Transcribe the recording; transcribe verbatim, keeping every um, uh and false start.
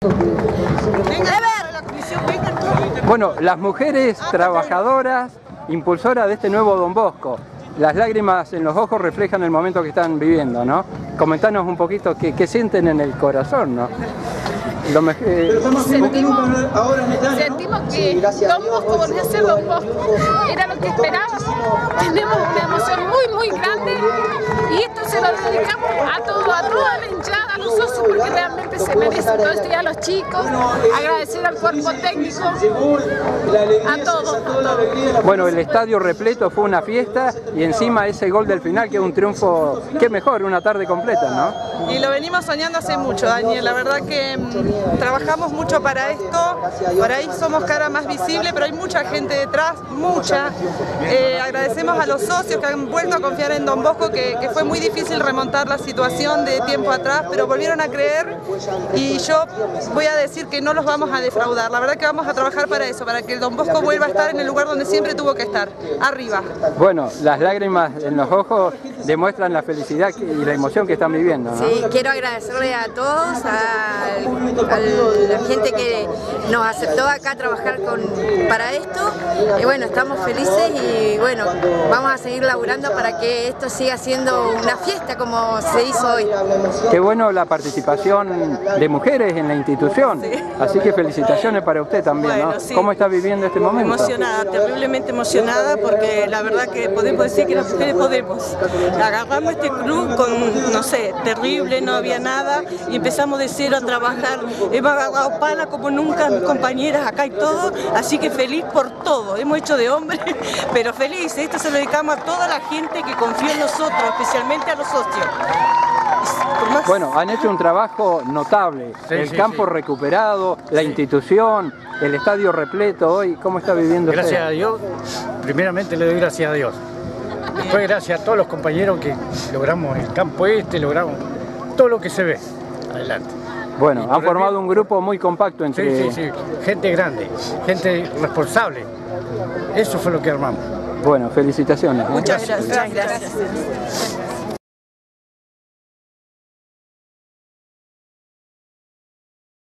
Bueno, las mujeres trabajadoras, impulsoras de este nuevo Don Bosco, las lágrimas en los ojos reflejan el momento que están viviendo, ¿no? Comentanos un poquito qué, qué sienten en el corazón, ¿no? Lo me, eh, sentimos, sentimos que Don Bosco volvió a ser Don Bosco, era lo que esperábamos. Tenemos una emoción muy muy grande y esto se lo dedicamos a todo, a toda la hinchada, a los socios, porque realmente se merecen todo esto, y a los chicos, agradecer al cuerpo técnico, a todos, a todos. Bueno, el estadio repleto, fue una fiesta y encima ese gol del final que es un triunfo, qué mejor, una tarde completa, ¿no? Y lo venimos soñando hace mucho, Daniel, la verdad que mmm, trabajamos mucho para esto, por ahí somos cara más visible, pero hay mucha gente detrás, mucha. Eh, agradecemos a los socios que han vuelto a confiar en Don Bosco, que, que fue muy difícil remontar la situación de tiempo atrás, pero volvieron a creer y yo voy a decir que no los vamos a defraudar. La verdad que vamos a trabajar para eso, para que el Don Bosco vuelva a estar en el lugar donde siempre tuvo que estar, arriba. Bueno, las lágrimas en los ojos demuestran la felicidad y la emoción que están viviendo, ¿no? Sí, quiero agradecerle a todos, a, a la gente que nos aceptó acá a trabajar con, para esto. Y bueno, estamos felices y bueno, vamos a seguir laburando para que esto siga siendo una fiesta como se hizo hoy. Qué bueno la participación de mujeres en la institución, sí. Así que felicitaciones para usted también, bueno, ¿no? Sí. ¿Cómo está viviendo este momento? Emocionada, terriblemente emocionada, porque la verdad que podemos decir que las mujeres podemos. Agarramos este club con, no sé, terrible, no había nada, y empezamos de cero a trabajar. Hemos agarrado pala como nunca, mis compañeras acá y todo, así que feliz por todo. Hemos hecho de hombre, pero feliz. Esto se lo dedicamos a toda la gente que confía en nosotros, especialmente a los socios. Bueno, han hecho un trabajo notable, sí, el sí, campo sí. recuperado, la sí. institución, el estadio repleto hoy. ¿Cómo está viviendo Gracias usted? a Dios, primeramente le doy gracias a Dios. Después gracias a todos los compañeros que logramos el campo este, logramos todo lo que se ve. Adelante. Bueno, han formado un grupo muy compacto entre... Sí, sí, sí, gente grande, gente responsable. Eso fue lo que armamos. Bueno, felicitaciones. ¿eh? Muchas gracias. Muchas gracias.